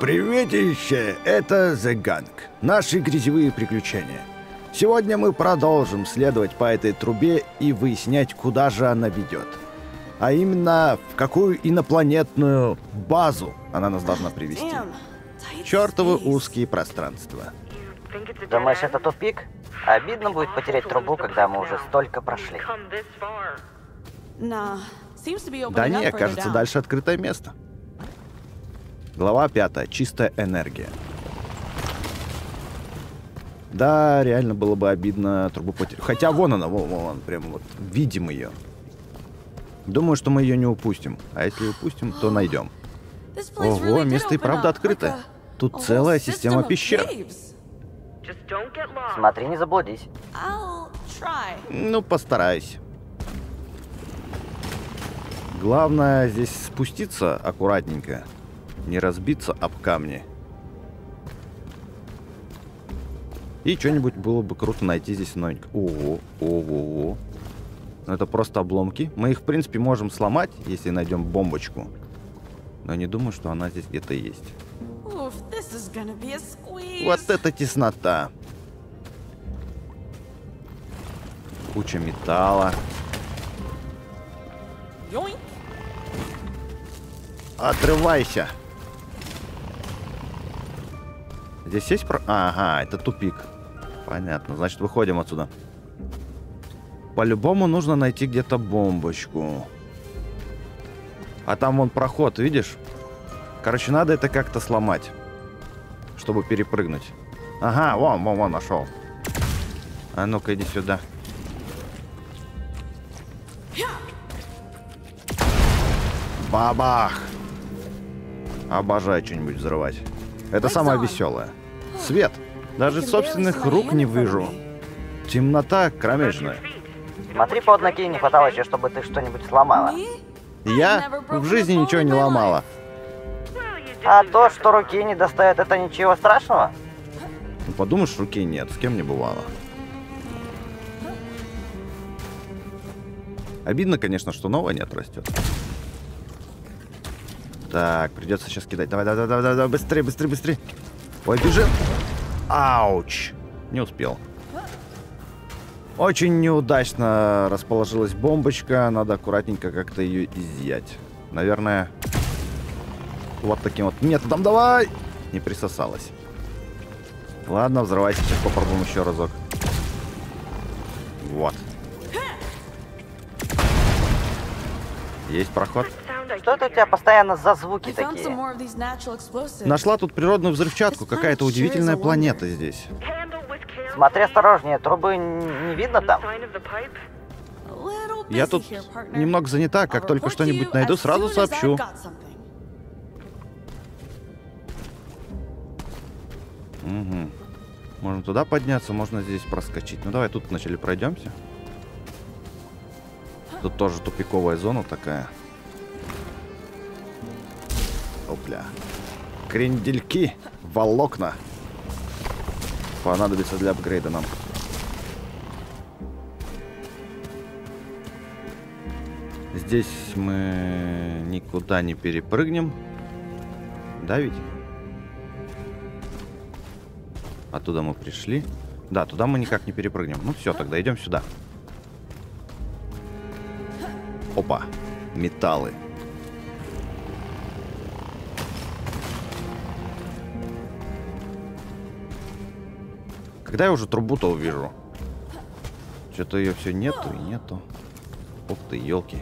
Приветище, это The Gang. Наши грязевые приключения. Сегодня мы продолжим следовать по этой трубе и выяснять, куда же она ведет. А именно, в какую инопланетную базу она нас должна привести. Чёртовы узкие пространства. Думаешь, это тупик? Обидно будет потерять трубу, когда мы уже столько прошли. Да не, кажется, дальше открытое место. Глава 5. Чистая энергия. Да, реально было бы обидно трубу потерять. Хотя вон она, вон, прям вот, видим ее. Думаю, что мы ее не упустим. А если упустим, то найдем. Ого, место и правда открытое. Тут целая система пещер. Смотри, не заблудись. Ну, постараюсь. Главное здесь спуститься аккуратненько. Не разбиться об камни. И что-нибудь было бы круто найти здесь новенькое. Ого. Но это просто обломки. Мы их, в принципе, можем сломать, если найдем бомбочку. Но не думаю, что она здесь где-то есть. Вот это теснота. Куча металла. Отрывайся. Здесь есть Ага, это тупик. Понятно, значит, выходим отсюда. По-любому нужно найти где-то бомбочку. А там вон проход, видишь? Короче, надо это как-то сломать, чтобы перепрыгнуть. Ага, вон, нашел. А ну-ка, иди сюда. Бабах! Обожаю что-нибудь взрывать. Это самое веселое. Свет. Даже собственных рук не вижу. Темнота кромешная. Смотри под ноги, не хватало еще, чтобы ты что-нибудь сломала. Я в жизни ничего не ломала. А то, что руки не достают, это ничего страшного? Ну, подумаешь, руки нет, с кем не бывало. Обидно, конечно, что новое не отрастет. Так, придется сейчас кидать. Давай, быстрее. Ой, бежим. Ауч. Не успел. Очень неудачно расположилась бомбочка. Надо аккуратненько как-то ее изъять. Наверное, вот таким вот методом. Давай! Не присосалась. Ладно, взрывайся. Сейчас попробуем еще разок. Вот. Есть проход. Что это у тебя постоянно за звуки такие? Нашла тут природную взрывчатку. Какая-то удивительная планета здесь. Смотри осторожнее, трубы не видно там? Я тут немного занята. Как только что-нибудь найду, сразу сообщу. Угу. Можно туда подняться, можно здесь проскочить. Ну давай тут вначале пройдемся. Тут тоже тупиковая зона такая. Опля. Крендельки, волокна. Понадобится для апгрейда нам. Здесь мы никуда не перепрыгнем. Да ведь? Оттуда мы пришли. Да, туда мы никак не перепрыгнем. Ну все, тогда идем сюда. Опа. Металлы. Когда я уже трубу-то увижу? Что-то ее все нету и нету. Ух ты, елки.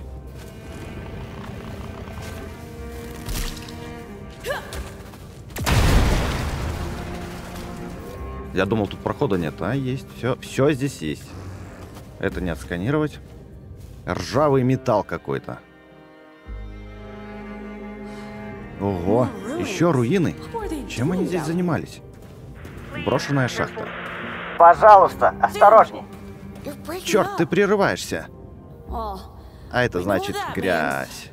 Я думал, тут прохода нет, а есть. Все здесь есть. Это не отсканировать. Ржавый металл какой-то. Ого, еще руины. Чем они здесь занимались? Брошенная шахта. Пожалуйста, осторожней. Черт, ты прерываешься. А это значит грязь.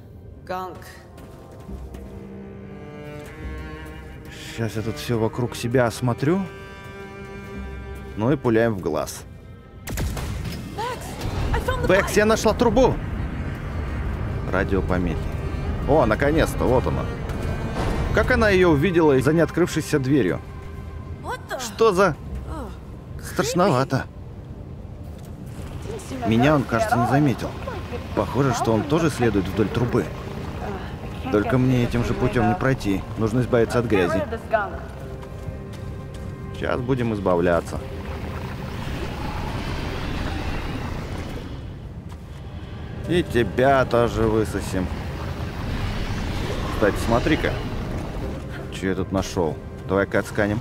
Сейчас я тут все вокруг себя осмотрю. Ну и пуляем в глаз. Бэкс, я нашла трубу. Радиопомехи. О, наконец-то, вот она. Как она ее увидела за неоткрывшейся дверью? Что за... Страшновато. Меня он, кажется, не заметил. Похоже, что он тоже следует вдоль трубы. Только мне этим же путем не пройти. Нужно избавиться от грязи. Сейчас будем избавляться. И тебя тоже высосим. Кстати, смотри-ка. Что я тут нашел? Давай-ка отсканем.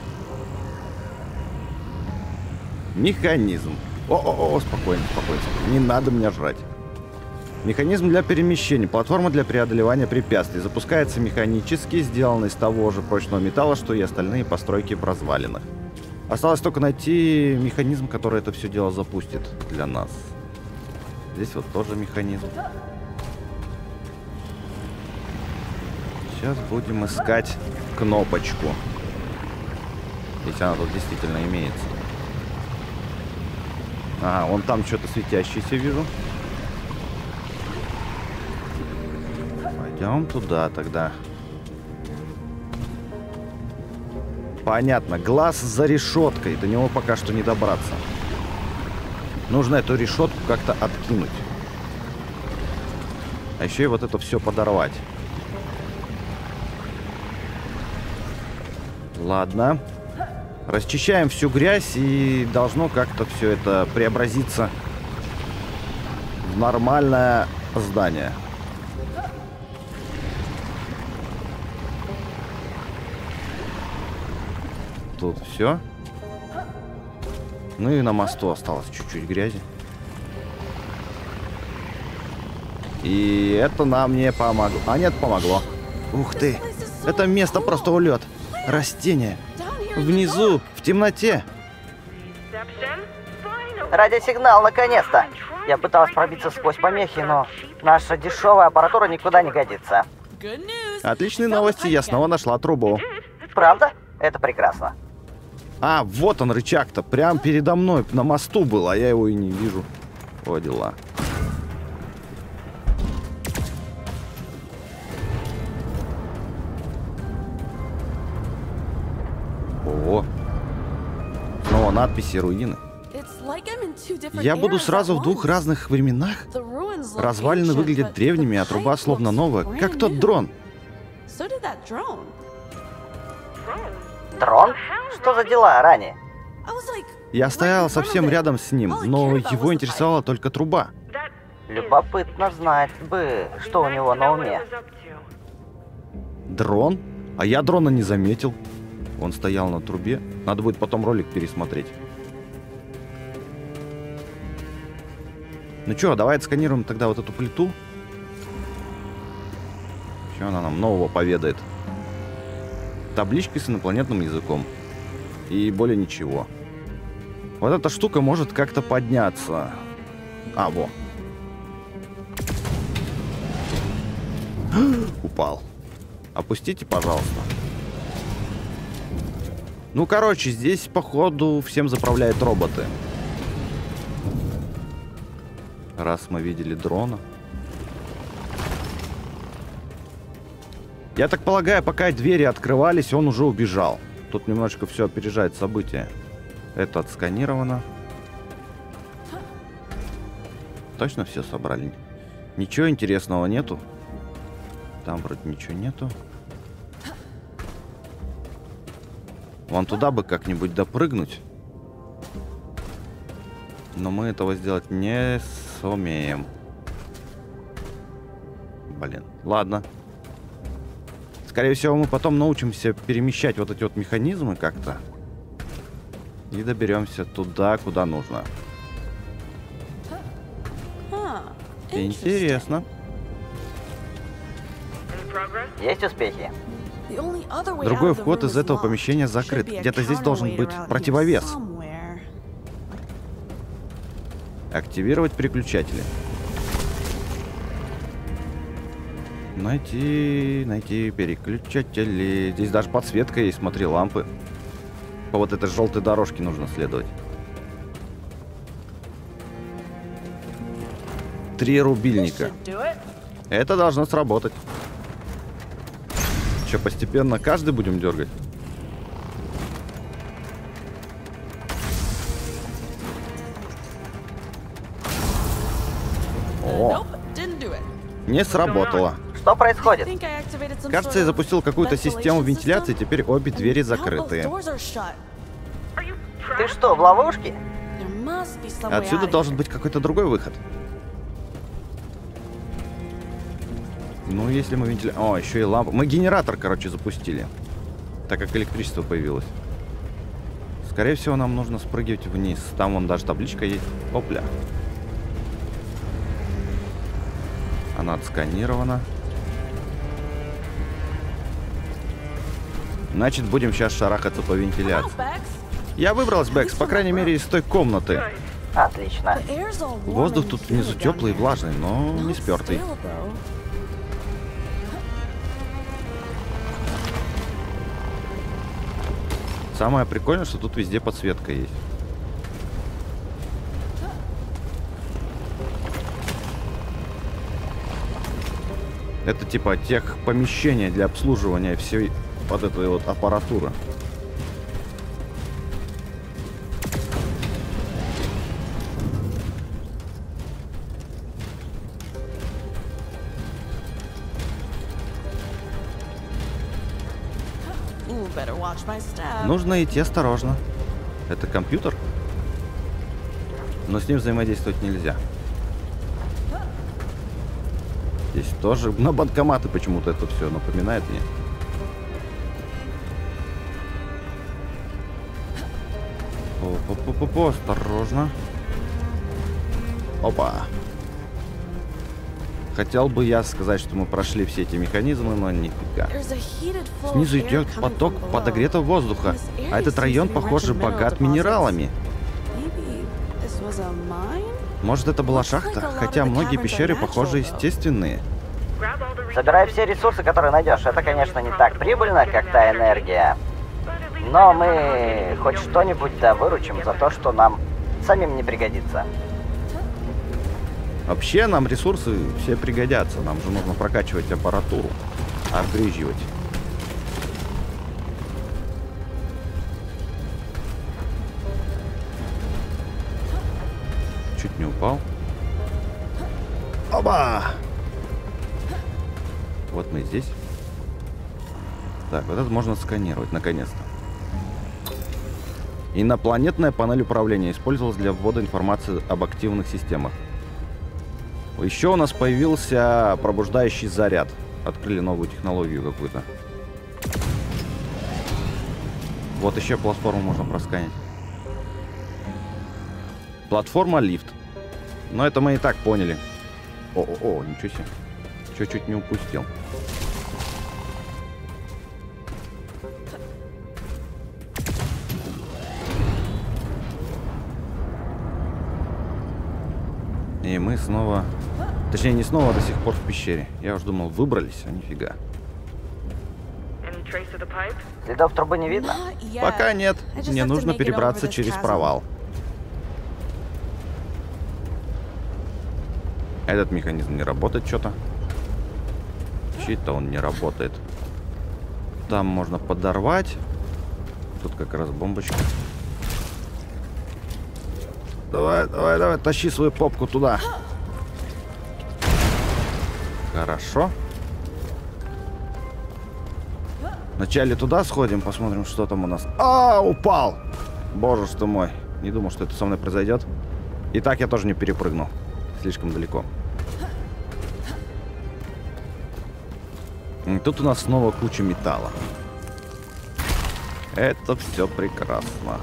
Механизм. О, спокойно, спокойно. Не надо меня жрать. Механизм для перемещения. Платформа для преодолевания препятствий. Запускается механически, сделан из того же прочного металла, что и остальные постройки в развалинах. Осталось только найти механизм, который это все дело запустит для нас. Здесь вот тоже механизм. Сейчас будем искать кнопочку. Если она тут действительно имеется. Ага, вон там что-то светящееся вижу. Пойдем туда тогда. Понятно, глаз за решеткой. До него пока что не добраться. Нужно эту решетку как-то откинуть. А еще и вот это все подорвать. Ладно. Расчищаем всю грязь, и должно как-то все это преобразиться в нормальное здание. Тут все. Ну и на мосту осталось чуть-чуть грязи. И это нам не помогло. А нет, помогло. Ух ты. Это место просто улет. Растения. Внизу, в темноте. Радиосигнал, наконец-то. Я пыталась пробиться сквозь помехи, но наша дешевая аппаратура никуда не годится. Отличные новости, я снова нашла трубу. Правда? Это прекрасно. А, вот он рычаг-то, прям передо мной, на мосту был, а я его и не вижу. О, дела. Ого. Снова надписи руины. Я буду сразу в двух разных временах? Развалины выглядят древними, а труба словно новая, как тот дрон. Дрон? Что за дела, Рани? Я стоял совсем рядом с ним, но его интересовала только труба. Любопытно знать бы, что у него на уме. Дрон? А я дрона не заметил. Он стоял на трубе. Надо будет потом ролик пересмотреть. Ну чё, давай отсканируем тогда вот эту плиту. Что она нам нового поведает? Таблички с инопланетным языком. И более ничего. Вот эта штука может как-то подняться. А, во. Упал. Опустите, пожалуйста. Ну, короче, здесь, походу, всем заправляют роботы. Раз мы видели дрона. Я так полагаю, пока двери открывались, он уже убежал. Тут немножечко все опережает события. Это отсканировано. Точно все собрали? Ничего интересного нету. Там вроде ничего нету. Вон туда бы как-нибудь допрыгнуть. Но мы этого сделать не сумеем. Блин, ладно. Скорее всего, мы потом научимся перемещать вот эти вот механизмы как-то. И доберемся туда, куда нужно. Интересно. Есть успехи? Другой вход из этого помещения закрыт. Где-то здесь должен быть противовес. Активировать переключатели. Найти переключатели. Здесь даже подсветка есть, смотри, лампы. По вот этой желтой дорожке нужно следовать. 3 рубильника. Это должно сработать. Че, постепенно каждый будем дергать? О, не сработало. Что происходит? Кажется, я запустил какую-то систему вентиляции, теперь обе двери закрыты. Ты что, в ловушке? Отсюда должен быть какой-то другой выход. Ну, если мы О, еще и лампа. Мы генератор, короче, запустили. Так как электричество появилось. Скорее всего, нам нужно спрыгивать вниз. Там вон даже табличка есть. Опля. Она отсканирована. Значит, будем сейчас шарахаться по вентиляции. Я выбралась, Бэкс, по крайней мере, из той комнаты. Отлично. Воздух тут внизу теплый и влажный, но не спертый. Самое прикольное, что тут везде подсветка есть. Это типа тех помещения для обслуживания всей вот этой вот аппаратуры. Нужно идти осторожно. Это компьютер? Но с ним взаимодействовать нельзя. Здесь тоже на банкоматы почему-то это все напоминает мне. О-по-по-по-по, осторожно. Опа. Хотел бы я сказать, что мы прошли все эти механизмы, но нифига. Снизу идет поток подогретого воздуха, а этот район, похоже, богат минералами. Может, это была шахта? Хотя многие пещеры, похоже, естественные. Собирай все ресурсы, которые найдешь. Это, конечно, не так прибыльно, как та энергия. Но мы хоть что-нибудь да выручим за то, что нам самим не пригодится. Вообще нам ресурсы все пригодятся. Нам же нужно прокачивать аппаратуру, апгрейживать. Чуть не упал. Оба! Вот мы здесь. Так, вот это можно сканировать, наконец-то. Инопланетная панель управления использовалась для ввода информации об активных системах. Еще у нас появился пробуждающий заряд. Открыли новую технологию какую-то. Вот еще платформу можно просканить. Платформа лифт. Но это мы и так поняли. О, ничего себе. Чуть-чуть не упустил. И мы снова... Точнее, не снова, а до сих пор в пещере. Я уж думал, выбрались, а нифига. Следов трубы не видно? Пока нет. Мне нужно перебраться через провал. Этот механизм не работает что-то. Чей-то он не работает. Там можно подорвать. Тут как раз бомбочка. Давай, тащи свою попку туда. Хорошо. Вначале туда сходим, посмотрим, что там у нас. А, упал! Боже ж ты мой. Не думал, что это со мной произойдет. И так я тоже не перепрыгну. Слишком далеко. И тут у нас снова куча металла. Это все прекрасно.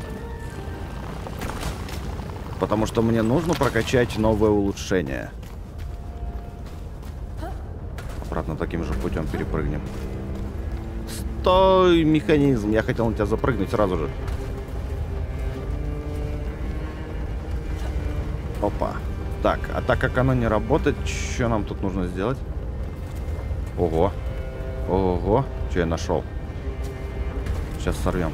Потому что мне нужно прокачать новое улучшение. Обратно таким же путем перепрыгнем. Стой, механизм! Я хотел на тебя запрыгнуть сразу же. Опа. Так, а так как оно не работает, что нам тут нужно сделать? Ого. Ого. Что я нашел? Сейчас сорвем.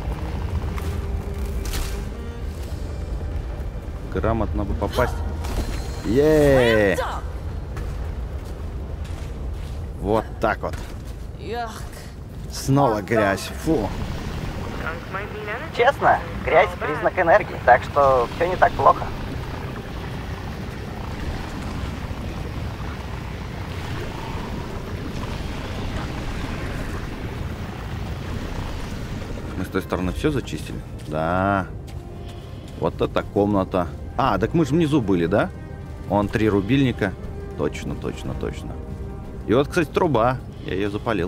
Грамотно бы попасть. Вот так вот. Снова грязь. Фу. Честно, грязь — признак энергии, так что все не так плохо. Мы с той стороны все зачистили? Да. Вот это комната. А, так мы же внизу были, да? Вон 3 рубильника. Точно, точно, точно. И вот, кстати, труба. Я ее запалил.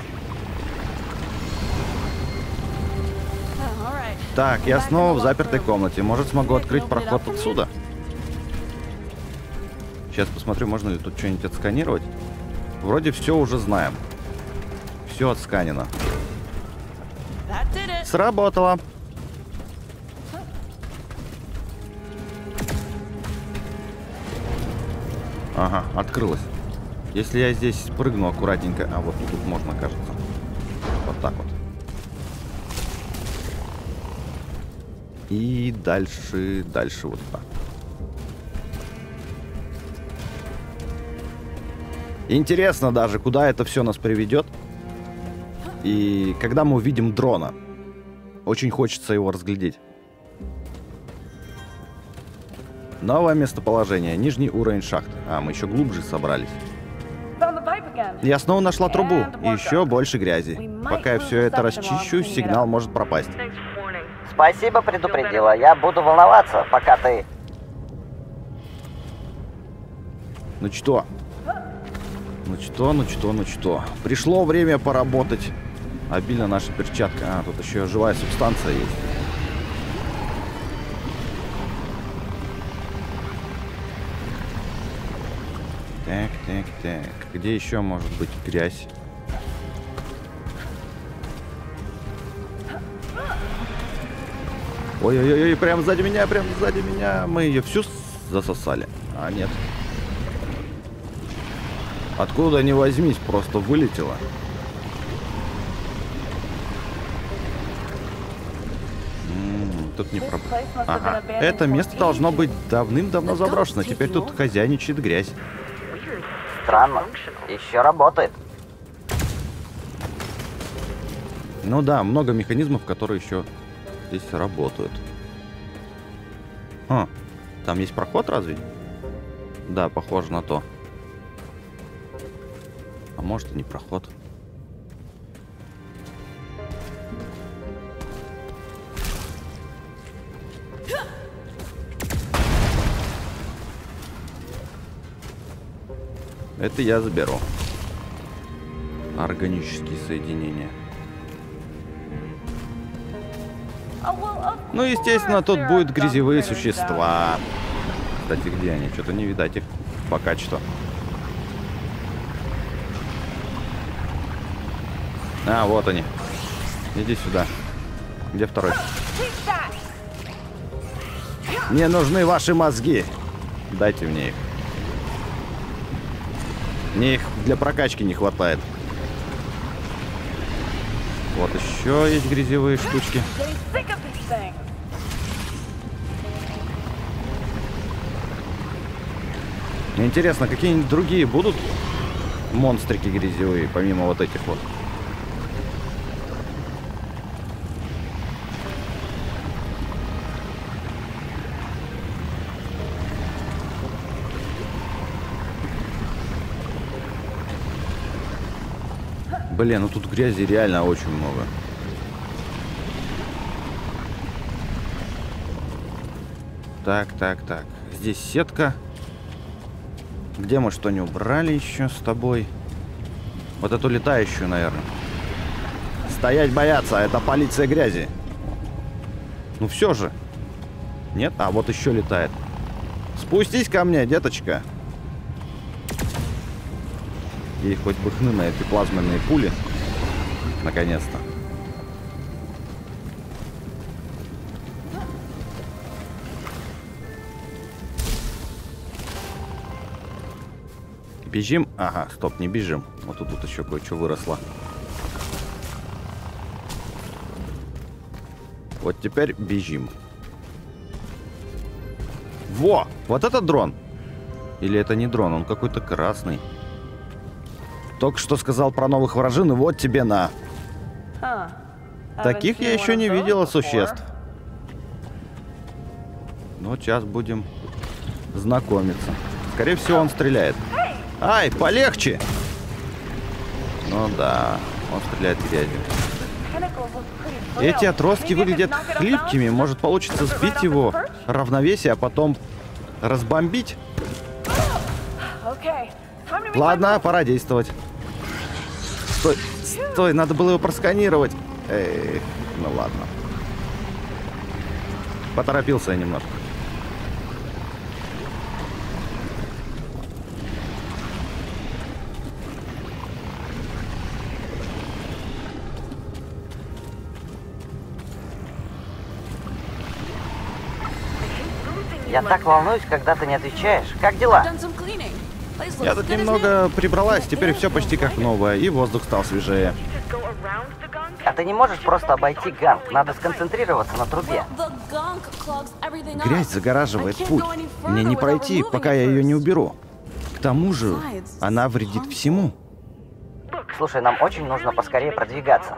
Так, я снова в запертой комнате. Может, смогу открыть проход отсюда? Сейчас посмотрю, можно ли тут что-нибудь отсканировать. Вроде все уже знаем. Все отсканено. Сработало. Ага, открылось. Если я здесь прыгну аккуратненько... А, вот тут можно, кажется. Вот так вот. И дальше вот так. Интересно даже, куда это все нас приведет. И когда мы увидим дрона. Очень хочется его разглядеть. Новое местоположение. Нижний уровень шахты. А, мы еще глубже собрались. Я снова нашла трубу. И еще больше грязи. Пока я все это расчищу, сигнал может пропасть. Спасибо, предупредила. Я буду волноваться, пока ты... Ну что? Ну что? Пришло время поработать. Обильно наша перчатка. А, тут еще живая субстанция есть. Так. Где еще может быть грязь? Ой-ой-ой, прям сзади меня. Мы ее всю засосали. А, нет. Откуда ни возьмись, просто вылетела. Тут не про... Ага. Это место должно быть давным-давно заброшено. Теперь тут хозяйничает грязь. Странно. Еще работает. Ну да, много механизмов, которые еще здесь работают. А, там есть проход разве? Да, похоже на то. А может и не проход. Это я заберу. Органические соединения. Ну, естественно, тут будут грязевые существа. Кстати, где они? Что-то не видать их пока что. А, вот они. Иди сюда. Где второй? Мне нужны ваши мозги. Дайте мне их. Мне их для прокачки не хватает. Вот еще есть грязевые штучки. Мне интересно, какие-нибудь другие будут монстрики грязевые, помимо вот этих вот? Блин, ну тут грязи реально очень много. Так. Здесь сетка. Где мы что не убрали еще с тобой? Вот эту летающую, наверное. Стоять бояться, это полиция грязи. Ну все же. Нет? А, вот еще летает. Спустись ко мне, деточка. Ей хоть бы хны на эти плазменные пули. Наконец-то. Бежим? Ага, стоп, не бежим. Вот тут еще кое-что выросло. Вот теперь бежим. Во! Вот это дрон! Или это не дрон, он какой-то красный. Только что сказал про новых вражин, и вот тебе на. Таких я еще не видела существ. Ну, сейчас будем знакомиться. Скорее всего, он стреляет. Ай, полегче! Ну да, он стреляет грязью. Эти отростки выглядят хлипкими. Может, получится сбить его равновесие, а потом разбомбить? Ладно, пора действовать. Стой, стой, надо было его просканировать. Эх, ну ладно. Поторопился я немножко. Я так волнуюсь, когда ты не отвечаешь. Как дела? Я тут немного прибралась, теперь все почти как новое, и воздух стал свежее. А ты не можешь просто обойти ганг? Надо сконцентрироваться на трубе. Грязь загораживает путь. Мне не пройти, пока я ее не уберу. К тому же, она вредит всему. Слушай, нам очень нужно поскорее продвигаться.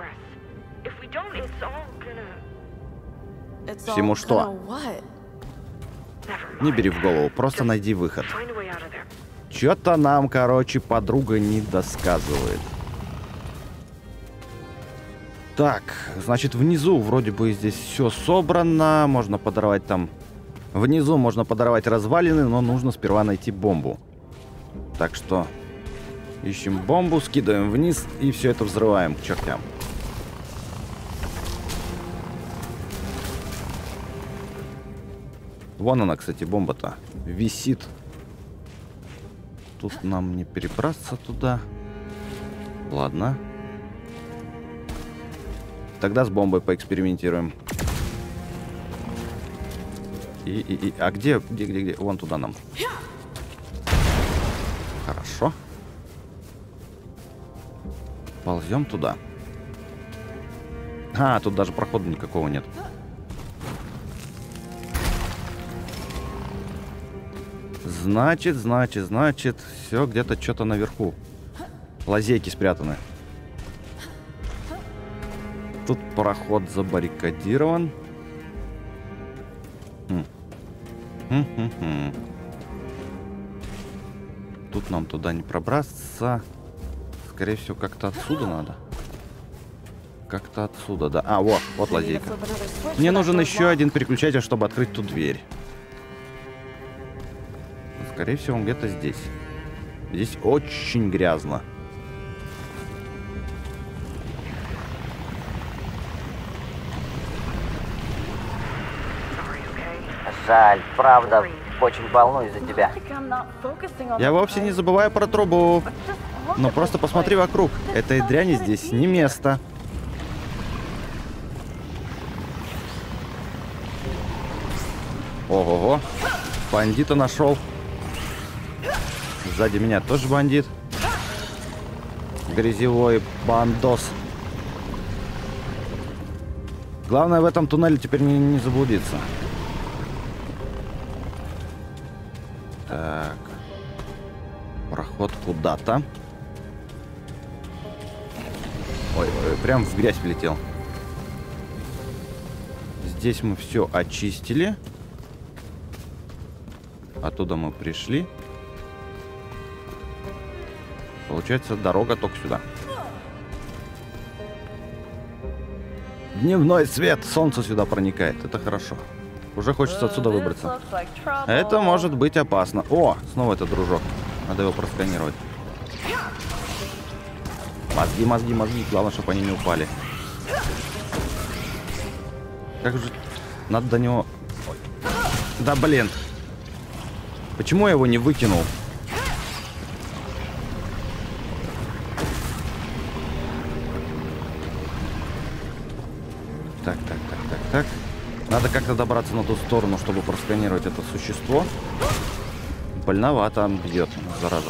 Всему что? Не бери в голову, просто найди выход. Чё-то нам, короче, подруга не досказывает. Так, значит, внизу вроде бы здесь все собрано. Можно подорвать там... Внизу можно подорвать развалины, но нужно сперва найти бомбу. Так что ищем бомбу, скидываем вниз и все это взрываем к чертям. Вон она, кстати, бомба-то висит. Тут нам не перебраться туда. Ладно. Тогда с бомбой поэкспериментируем. А где? Вон туда нам. Хорошо. Ползем туда. А, тут даже прохода никакого нет. Значит, все где-то что-то наверху. Лазейки спрятаны. Тут проход забаррикадирован. Тут нам туда не пробраться. Скорее всего, как-то отсюда надо. Как-то отсюда, да. А, вот лазейка. Мне нужен еще один переключатель, чтобы открыть ту дверь. Скорее всего, он где-то здесь. Здесь очень грязно. Жаль, правда, очень волнуюсь за тебя. Я вовсе не забываю про трубу. Но просто посмотри вокруг. Этой дряни здесь не место. Ого-го. Бандита нашел. Сзади меня тоже бандит. Грязевой бандос. Главное в этом туннеле теперь не заблудиться. Так. Проход куда-то. Ой, прям в грязь влетел. Здесь мы все очистили. Оттуда мы пришли. Получается, дорога только сюда. Дневной свет, солнце сюда проникает. Это хорошо. Уже хочется отсюда выбраться. Это может быть опасно. О, снова этот дружок. Надо его просканировать. Мозги. Главное, чтобы они не упали. Как же... Надо до него... Да, блин. Почему я его не выкинул? Так. Надо как-то добраться на ту сторону, чтобы просканировать это существо. Больновато бьет, зараза.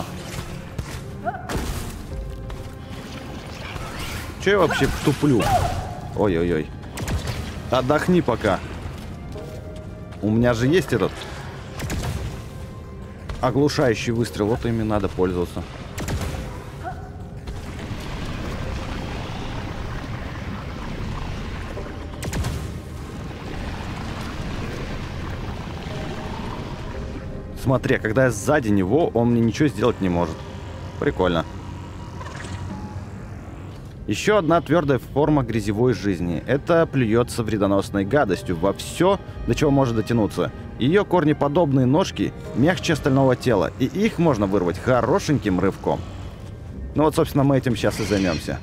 Че я вообще туплю? Ой-ой-ой. Отдохни пока. У меня же есть этот оглушающий выстрел. Вот ими надо пользоваться. Смотри, когда я сзади него, он мне ничего сделать не может. Прикольно. Еще одна твердая форма грязевой жизни. Это плюется вредоносной гадостью во все, до чего может дотянуться. Ее корнеподобные ножки мягче остального тела, и их можно вырвать хорошеньким рывком. Ну вот, собственно, мы этим сейчас и займемся.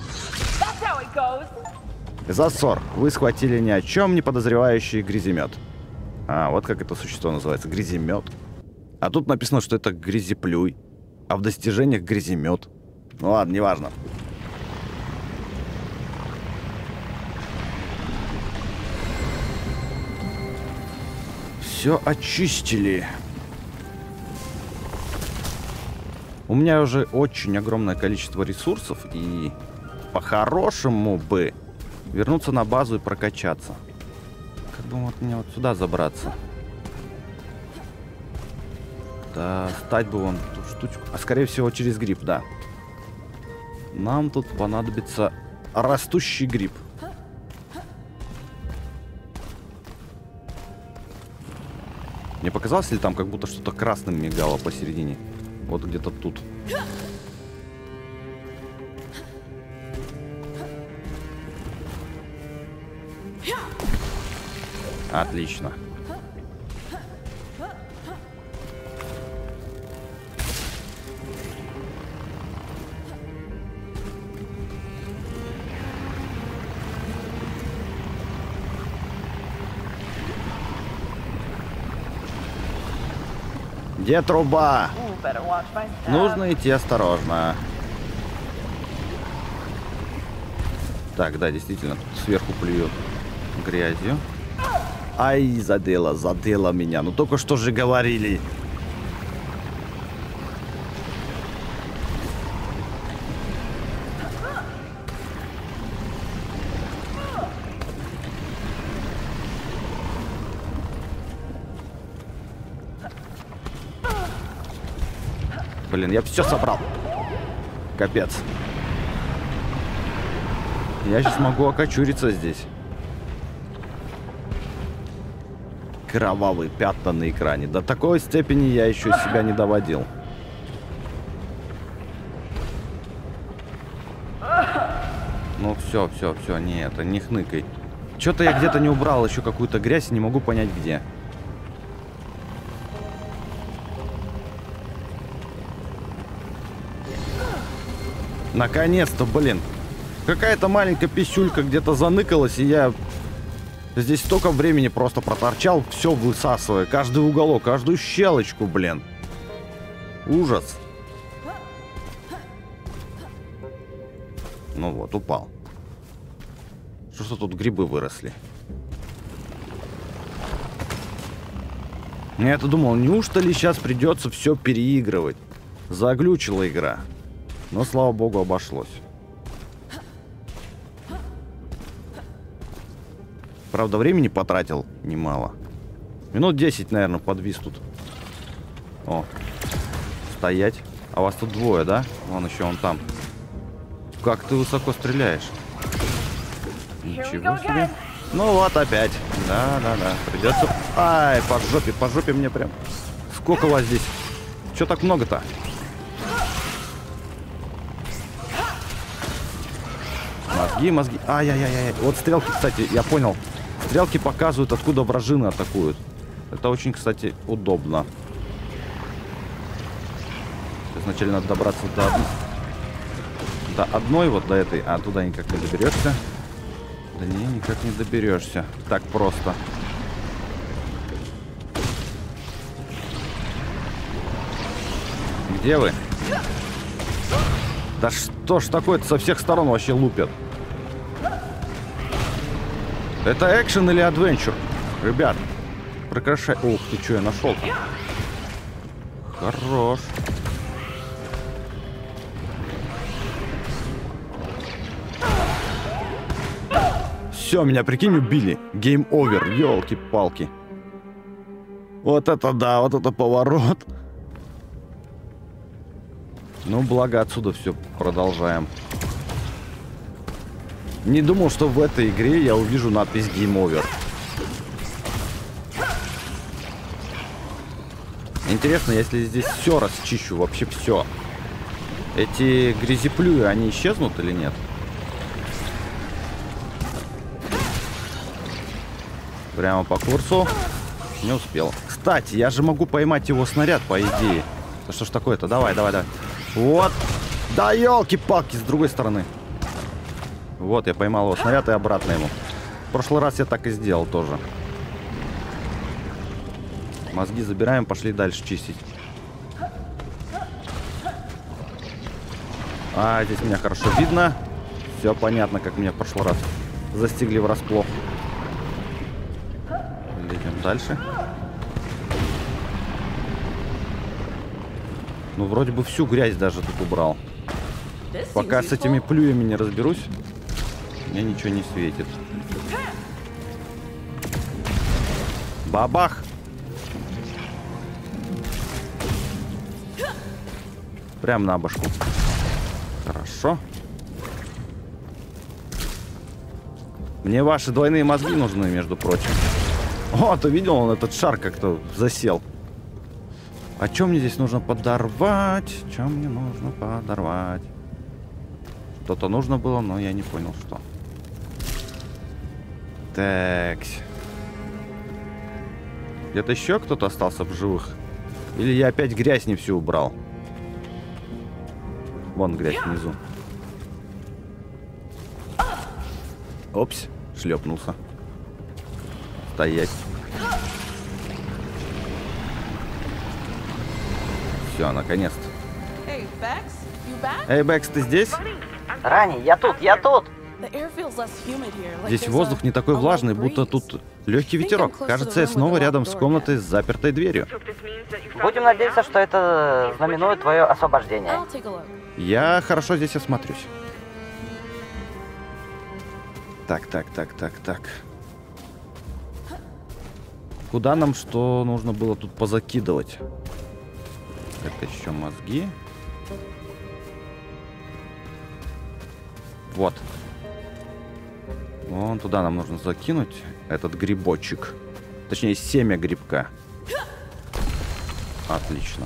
Засор. Вы схватили ни о чем не подозревающий гряземет. А, вот как это существо называется. Гряземет. А тут написано, что это грязеплюй. А в достижениях гряземет. Ну ладно, неважно. Все очистили. У меня уже очень огромное количество ресурсов, и по-хорошему бы вернуться на базу и прокачаться. Как бы вот мне вот сюда забраться? Да, стать бы вон ту штучку. А скорее всего через гриб, да. Нам тут понадобится растущий гриб. Мне показалось ли там, как будто что-то красным мигало посередине? Вот где-то тут. Отлично. Где труба? Нужно идти осторожно. Так, да, действительно, тут сверху плюет грязью. Ай, задела меня. Ну только что же говорили. Блин, я все собрал. Капец. Я сейчас могу окочуриться здесь. Кровавые пятна на экране. До такой степени я еще себя не доводил. Ну все, не это, не хныкай. Что-то я где-то не убрал еще какую-то грязь, не могу понять где. Наконец-то, блин. Какая-то маленькая писюлька где-то заныкалась, и я здесь столько времени просто проторчал, все высасывая. Каждый уголок, каждую щелочку, блин. Ужас. Ну вот, упал. Что тут грибы выросли? Я-то думал, неужто ли сейчас придется все переигрывать? Заглючила игра. Но, слава богу, обошлось. Правда, времени потратил немало. Минут 10, наверное, подвис тут. О, стоять. А вас тут двое, да? Вон еще он там. Как ты высоко стреляешь? Ничего себе. Ну вот опять. Да. Придется... Ай, по жопе мне прям. Сколько вас здесь? Че так много-то? Мозги. Ай-яй-яй. Вот стрелки, кстати, я понял. Стрелки показывают, откуда вражины атакуют. Это очень, кстати, удобно. Сейчас вначале надо добраться до одной, вот до этой. А туда никак не доберешься. Да не, никак не доберешься. Так просто. Где вы? Да что ж такое-то, со всех сторон вообще лупят. Это экшен или адвенчур? Ребят, прекращай. Ух ты, что я нашел? Хорош. Все, меня, прикинь, убили. Гейм овер, елки-палки. Вот это да, вот это поворот. Ну, благо отсюда все продолжаем. Не думал, что в этой игре я увижу надпись Game Over. Интересно, если здесь все расчищу, вообще все. Эти грязеплюи, они исчезнут или нет? Прямо по курсу. Не успел. Кстати, я же могу поймать его снаряд, по идее. Да что ж такое-то? Давай, давай, давай. Вот. Да елки-палки, с другой стороны. Вот, я поймал его снаряд и обратно ему. В прошлый раз я так и сделал тоже. Мозги забираем, пошли дальше чистить. А, здесь меня хорошо видно. Все понятно, как меня в прошлый раз застигли врасплох. Лезем дальше. Ну, вроде бы всю грязь даже тут убрал. Пока с этими плюями не разберусь, мне ничего не светит. Бабах! Прям на башку. Хорошо. Мне ваши двойные мозги нужны, между прочим. О, ты видел, он этот шар как-то засел. А что мне здесь нужно подорвать? Что мне нужно подорвать? Что-то нужно было, но я не понял, что. Так. Где-то еще кто-то остался в живых? Или я опять грязь не всю убрал? Вон грязь внизу. Опс, шлепнулся. Стоять. Все, наконец-то. Эй, Бэкс, ты здесь? Ранни, я тут, я тут! Здесь воздух не такой влажный, будто тут легкий ветерок. Кажется, я снова рядом с комнатой с запертой дверью. Будем надеяться, что это знаменует твое освобождение. Я хорошо здесь осмотрюсь. Так. Куда нам что нужно было тут позакидывать? Это еще мозги. Вот. Вон туда нам нужно закинуть этот грибочек. Точнее, семя грибка. Отлично.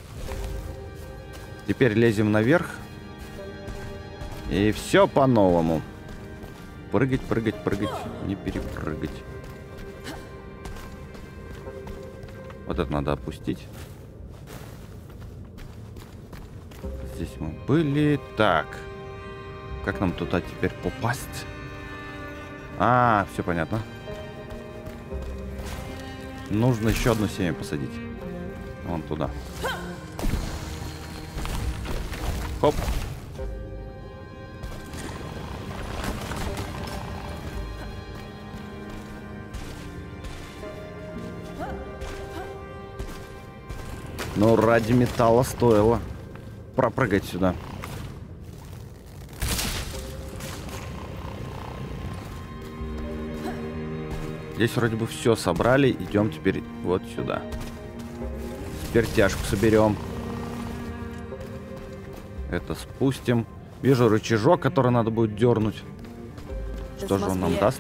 Теперь лезем наверх. И все по-новому. Прыгать, не перепрыгать. Вот это надо опустить. Здесь мы были. Так. Как нам туда теперь попасть? А, все понятно. Нужно еще одно семя посадить. Вон туда. Хоп. Ну, ради металла стоило пропрыгать сюда. Здесь вроде бы все собрали. Идем теперь вот сюда. Спиртяшку соберем. Это спустим. Вижу рычажок, который надо будет дернуть. Что же он нам даст?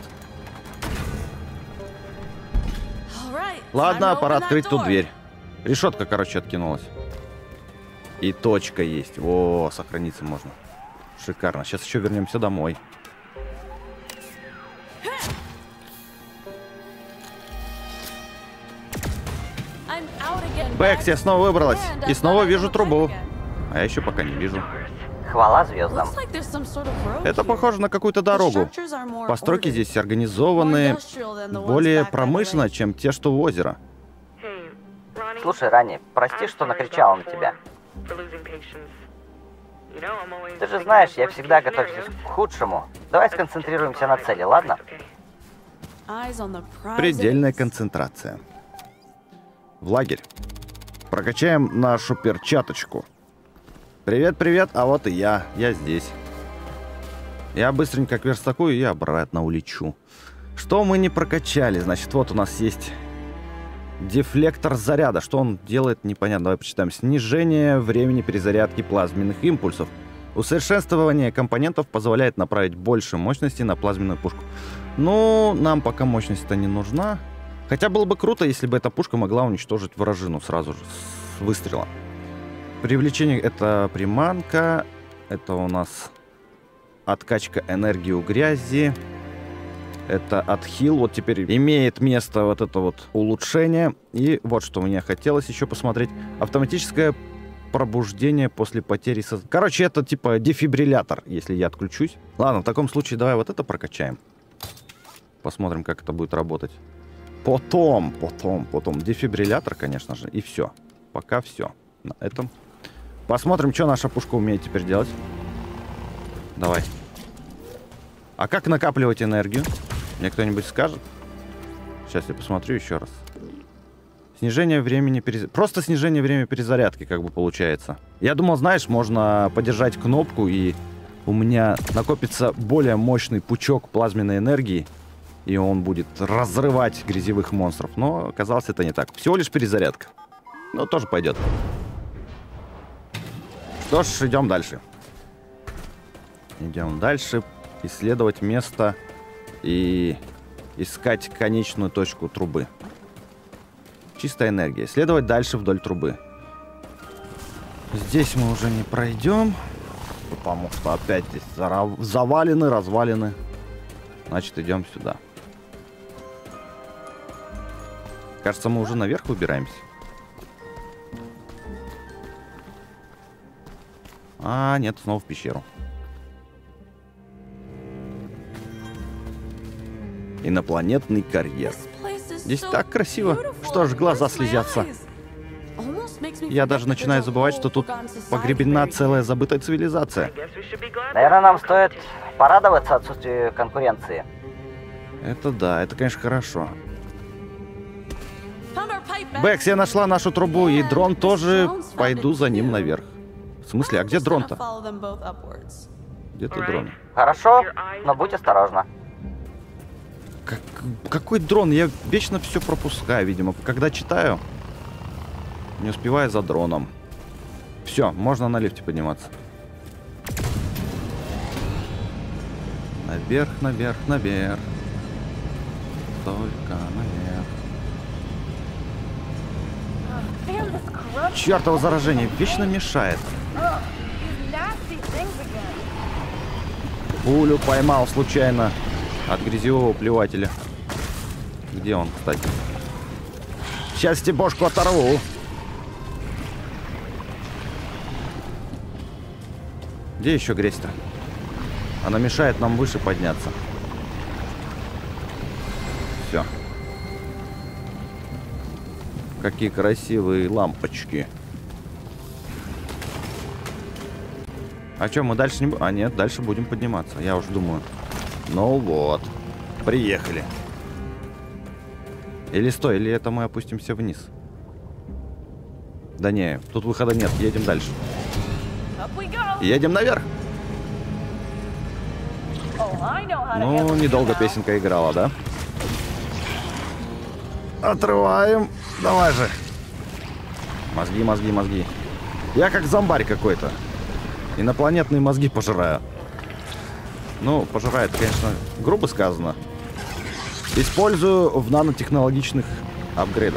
Ладно, пора открыть ту дверь. Решетка, короче, откинулась. И точка есть. О, сохраниться можно. Шикарно. Сейчас еще вернемся домой. Бэкс, я снова выбралась. И снова вижу трубу. А я еще пока не вижу. Хвала звездам. Это похоже на какую-то дорогу. Постройки здесь организованы более промышленно, чем те, что у озера. Слушай, Ранни, прости, что накричала на тебя. Ты же знаешь, я всегда готовлюсь к худшему. Давай сконцентрируемся на цели, ладно? Предельная концентрация. В лагерь. Прокачаем нашу перчаточку. Привет, а вот и я. Я здесь. Я быстренько к верстаку и обратно улечу. Что мы не прокачали? Значит, вот у нас есть дефлектор заряда. Что он делает, непонятно. Давай почитаем. Снижение времени перезарядки плазменных импульсов. Усовершенствование компонентов позволяет направить больше мощности на плазменную пушку. Ну, нам пока мощность-то не нужна. Хотя было бы круто, если бы эта пушка могла уничтожить вражину сразу же с выстрела. Привлечение — это приманка. Это у нас откачка энергии у грязи. Это отхил. Вот теперь имеет место вот это вот улучшение. И вот что мне хотелось еще посмотреть. Автоматическое пробуждение после потери... Короче, это типа дефибриллятор, если я отключусь. Ладно, в таком случае давай вот это прокачаем. Посмотрим, как это будет работать. Потом. Дефибриллятор, конечно же. И все. Пока все. На этом. Посмотрим, что наша пушка умеет теперь делать. Давай. А как накапливать энергию? Мне кто-нибудь скажет? Сейчас я посмотрю еще раз. Снижение времени Просто снижение времени перезарядки, как бы получается. Я думал, знаешь, можно подержать кнопку, и у меня накопится более мощный пучок плазменной энергии, и он будет разрывать грязевых монстров. Но оказалось, это не так. Всего лишь перезарядка. Ну, тоже пойдет. Что ж, идем дальше. Идем дальше. Исследовать место и искать конечную точку трубы. Чистая энергия. Следовать дальше вдоль трубы. Здесь мы уже не пройдем, потому что опять здесь завалены, развалины. Значит, идем сюда. Кажется, мы уже наверх выбираемся. А, нет, снова в пещеру. Инопланетный карьер. Здесь так красиво, что аж глаза слезятся. Я даже начинаю забывать, что тут погребена целая забытая цивилизация. Наверное, нам стоит порадоваться отсутствию конкуренции. Это да, это, конечно, хорошо. Бэкс, я нашла нашу трубу, и дрон тоже. Пойду за ним наверх. В смысле, а где дрон-то? Где ты дрон? Хорошо, но будь осторожна. Какой дрон? Я вечно все пропускаю, видимо. Когда читаю, не успеваю за дроном. Все, можно на лифте подниматься. Наверх, наверх, наверх. Только наверх. Чёртово заражение вечно мешает. Пулю поймал случайно от грязевого плевателя. Где он, кстати? Сейчас тебе бошку оторву. Где еще грязь-то? Она мешает нам выше подняться. Все. Какие красивые лампочки. А что, мы дальше не будем? А нет, дальше будем подниматься. Я уже думаю. Ну вот. Приехали. Или стой, или это мы опустимся вниз. Да не, тут выхода нет. Едем дальше. Едем наверх. Ну, недолго песенка играла, да? Отрываем. Давай же. Мозги, мозги, мозги. Я как зомбарь какой-то. Инопланетные мозги пожираю. Ну, пожирает, конечно, грубо сказано. Использую в нанотехнологичных апгрейдах.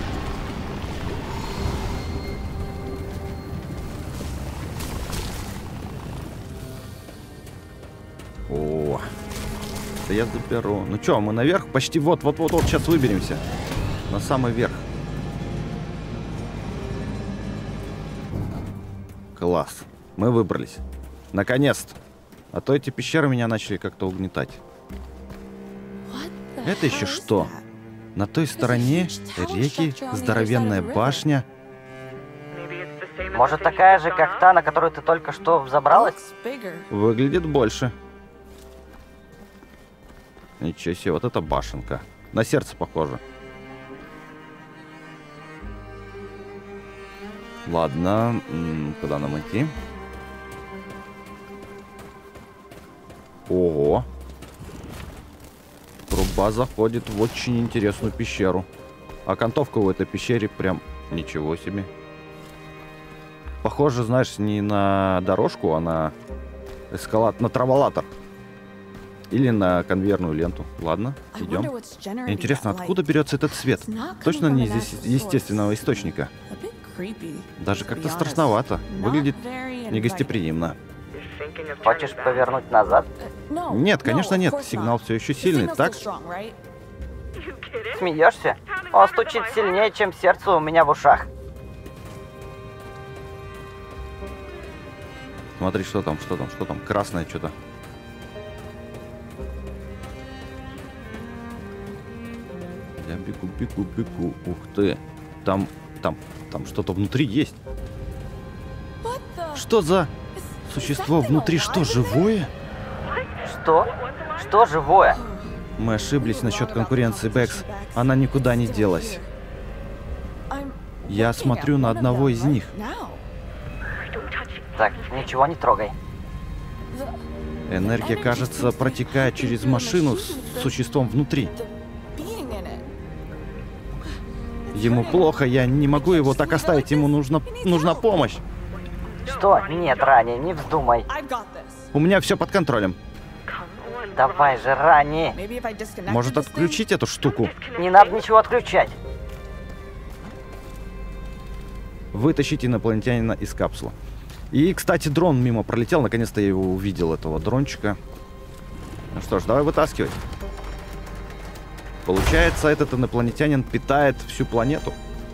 О, да я заберу. Ну что, мы наверх? Почти вот сейчас выберемся. На самый верх. Класс. Мы выбрались. Наконец-то. А то эти пещеры меня начали как-то угнетать. Это еще что? На той стороне реки, здоровенная башня. Может, такая же, как та, на которую ты только что взобралась? Выглядит больше. Ничего себе, вот это башенка. На сердце похоже. Ладно, куда нам идти? Ого. Труба заходит в очень интересную пещеру. А окантовка в этой пещере прям ничего себе. Похоже, знаешь, не на дорожку, а на эскалатор, на траволатор. Или на конвейерную ленту. Ладно, идем. Интересно, откуда берется этот свет? Точно не из естественного источника? Даже как-то страшновато. Выглядит негостеприимно. Хочешь повернуть назад? Нет, конечно нет. Сигнал все еще сильный, так? Смеешься? Он стучит сильнее, чем сердце у меня в ушах. Смотри, что там. Красное что-то. Я бегу. Ух ты. Там что-то внутри есть. Что за существо внутри? Что, живое? Что? Что живое? Мы ошиблись насчет конкуренции, Бэкс. Она никуда не делась. Я смотрю на одного из них. Так, ничего не трогай. Энергия, кажется, протекает через машину с существом внутри. Ему плохо, я не могу его так оставить, ему нужна помощь. Что? Нет, Рани, не вздумай. У меня все под контролем. Давай же, Рани. Может, отключить эту штуку? Не надо ничего отключать. Вытащить инопланетянина из капсулы. И, кстати, дрон мимо пролетел. Наконец-то я его увидел, этого дрончика. Ну что ж, давай вытаскивать. Получается, этот инопланетянин питает всю планету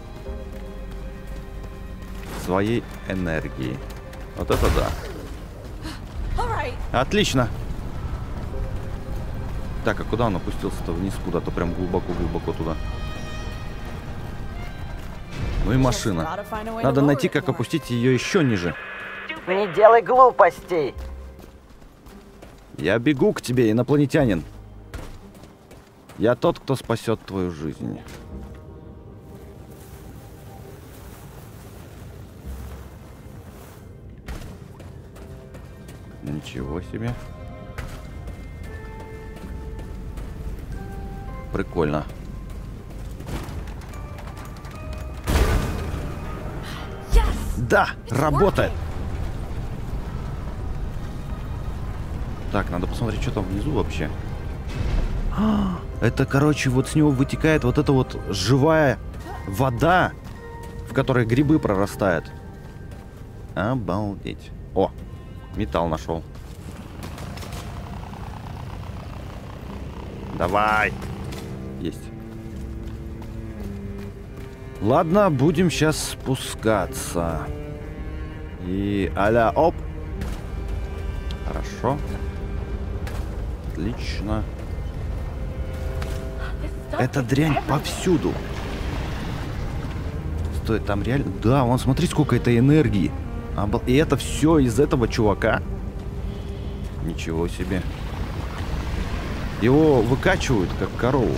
своей энергией. Вот это да. Отлично. Так, а куда он опустился-то? Вниз куда-то, прям глубоко-глубоко туда. Ну и машина. Надо найти, как опустить ее еще ниже. Не делай глупостей. Я бегу к тебе, инопланетянин. Я тот, кто спасет твою жизнь. Ничего себе. Прикольно. Да, работает. Так, надо посмотреть, что там внизу вообще. Это, короче, вот с него вытекает вот эта вот живая вода, в которой грибы прорастают. Обалдеть. О, металл нашел. Давай. Есть. Ладно, будем сейчас спускаться. И а-ля, оп. Хорошо. Отлично. Эта дрянь повсюду. Стой, там реально... Да, вон, смотри, сколько этой энергии. И это все из этого чувака? Ничего себе. Его выкачивают, как корову.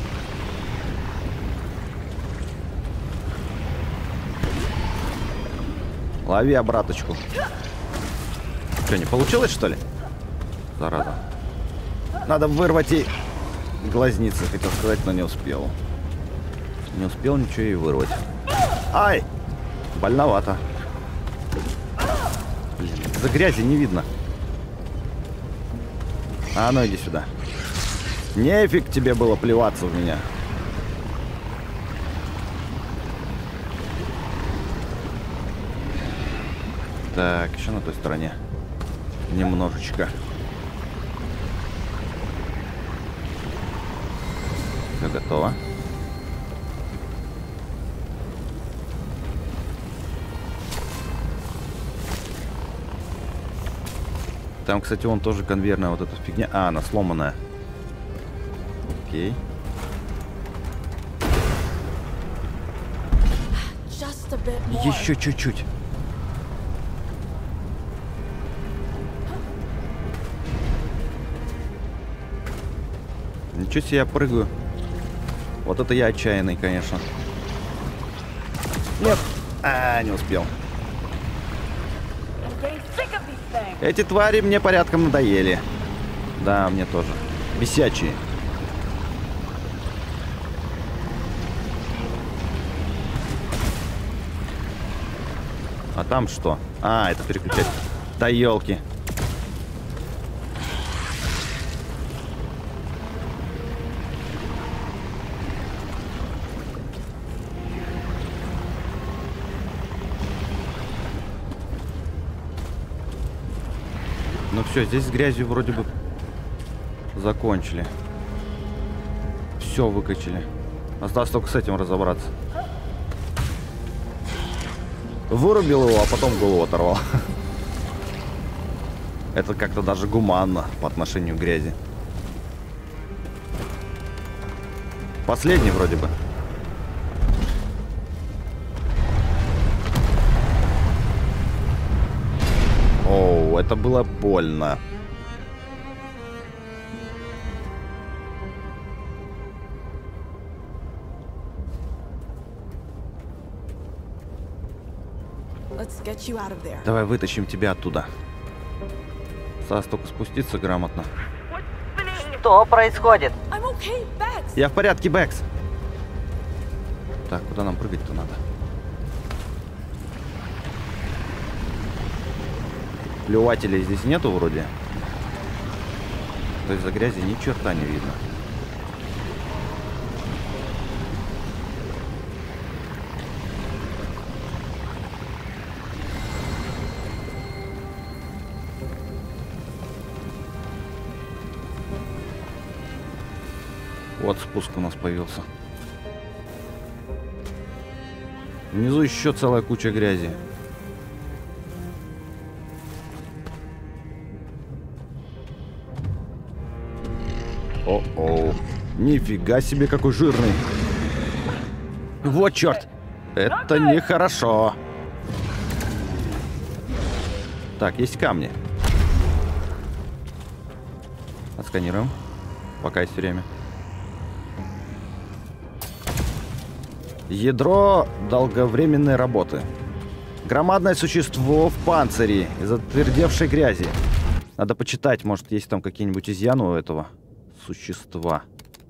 Лови обраточку. Что, не получилось, что ли? Зараза. Надо вырвать ей глазницы, хотел сказать, но не успел. Не успел ничего и вырвать. Ай! Больновато. Блин, из-за грязи не видно. А ну иди сюда. Нефиг тебе было плеваться в меня. Так, еще на той стороне. Немножечко. Все готово. Там, кстати, вон тоже конвейерная вот эта фигня. А, она сломанная. Окей. Еще чуть-чуть. Ничего себе, я прыгаю. Вот это я отчаянный, конечно. Нет. Не успел. Эти твари мне порядком надоели. Да, мне тоже. Бесячие. А там что? А, это переключать. Да елки. Ну все, здесь с грязью вроде бы закончили. Все выкачали. Осталось только с этим разобраться. Вырубил его, а потом голову оторвал. Это как-то даже гуманно по отношению к грязи. Последний вроде бы. Оу, это было больно. Давай вытащим тебя оттуда. Осталось только спуститься грамотно. Что происходит? Я в порядке, Бэкс. Так, куда нам прыгать-то надо? Плевателей здесь нету вроде. То есть за грязи ни черта не видно. Вот спуск у нас появился. Внизу еще целая куча грязи. О-оу. Нифига себе, какой жирный. Вот черт. Это нехорошо. Так, есть камни. Отсканируем. Пока есть время. Ядро долговременной работы. Громадное существо в панцире из отвердевшей грязи. Надо почитать, может, есть там какие-нибудь изъяны у этого существа.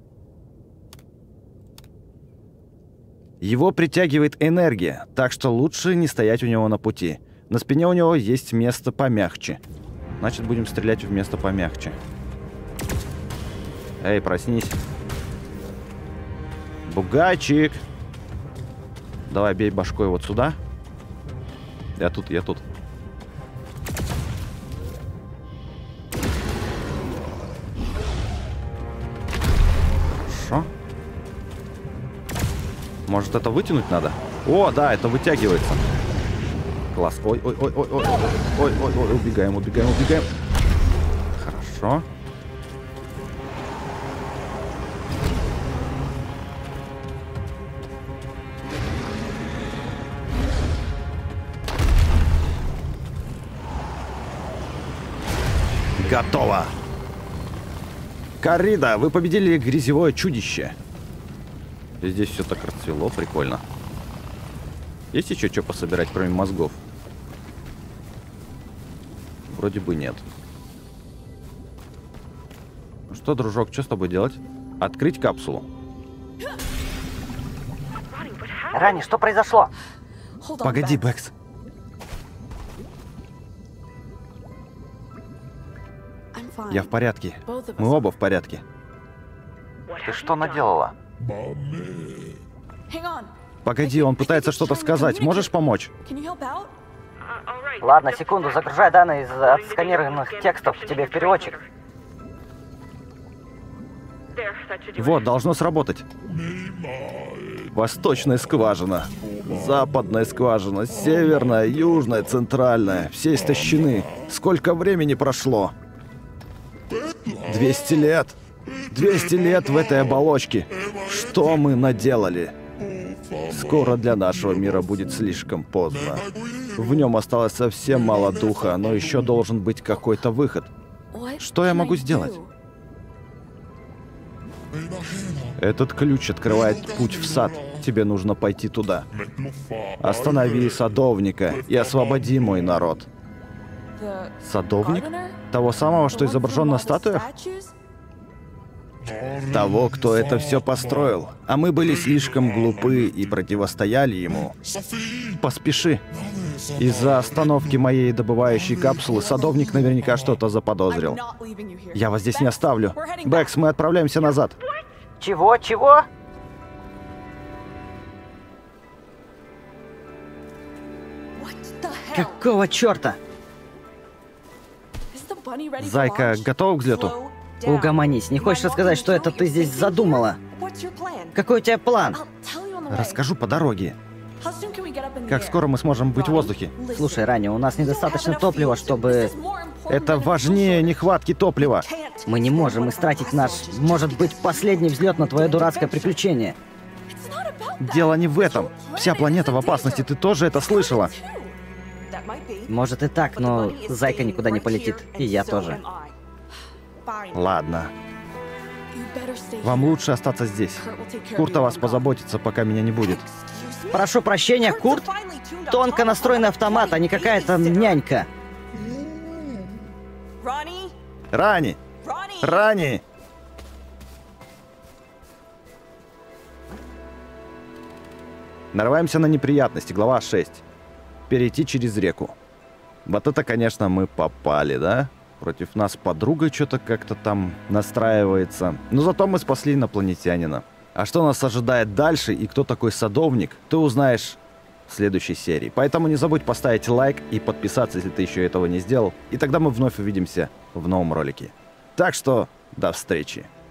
Его притягивает энергия, так что лучше не стоять у него на пути. На спине у него есть место помягче. Значит, будем стрелять в место помягче. Эй, проснись. Бугайчик. Давай, бей башкой вот сюда. Я тут, я тут. Хорошо. Может, это вытянуть надо? О, да, это вытягивается. Класс. Ой, ой, ой, ой, ой, ой, ой, ой, убегаем, убегаем, убегаем. Хорошо. Готово. Коррида, вы победили грязевое чудище. И здесь все так расцвело, прикольно. Есть еще что пособирать, кроме мозгов? Вроде бы нет. Ну что, дружок, что с тобой делать? Открыть капсулу. Ранни, что произошло? Погоди, Бэкс. Я в порядке. Мы оба в порядке. Ты что наделала? Погоди, он пытается что-то сказать. Можешь помочь? Ладно, секунду, загружай данные из отсканированных текстов тебе в переводчик. Вот, должно сработать. Восточная скважина, западная скважина, северная, южная, центральная. Все истощены. Сколько времени прошло? 200 лет. 200 лет в этой оболочке. Что мы наделали? Скоро для нашего мира будет слишком поздно. В нем осталось совсем мало духа, но еще должен быть какой-то выход. Что я могу сделать? Этот ключ открывает путь в сад. Тебе нужно пойти туда. Останови садовника и освободи мой народ. Садовник? Того самого, что изображен на статуях? Того, кто это все построил. А мы были слишком глупы и противостояли ему. Поспеши. Из-за остановки моей добывающей капсулы садовник наверняка что-то заподозрил. Я вас здесь не оставлю. Бэкс, мы отправляемся назад. Чего? Чего? Какого черта? Зайка, готова к взлету? Угомонись, не хочешь рассказать, что это ты здесь задумала? Какой у тебя план? Расскажу по дороге. Как скоро мы сможем быть в воздухе? Слушай, Ранни, у нас недостаточно топлива, чтобы... Это важнее нехватки топлива. Мы не можем истратить наш, может быть, последний взлет на твое дурацкое приключение. Дело не в этом. Вся планета в опасности, ты тоже это слышала? Может и так, но Зайка никуда не полетит. И я тоже. Ладно. Вам лучше остаться здесь. Курт о вас позаботится, пока меня не будет. Прошу прощения, Курт? Тонко настроенный автомат, а не какая-то нянька. Ранни! Ранни! Нарываемся на неприятности. Глава 6. Перейти через реку. Вот это, конечно, мы попали, да? Против нас подруга что-то как-то там настраивается. Но зато мы спасли инопланетянина. А что нас ожидает дальше и кто такой садовник, ты узнаешь в следующей серии. Поэтому не забудь поставить лайк и подписаться, если ты еще этого не сделал. И тогда мы вновь увидимся в новом ролике. Так что до встречи.